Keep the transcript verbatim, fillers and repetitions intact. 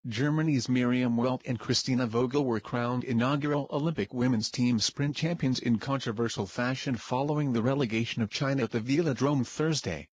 Germany's Miriam Welt and Christina Vogel were crowned inaugural Olympic women's team sprint champions in controversial fashion following the relegation of China at the Velodrome Thursday.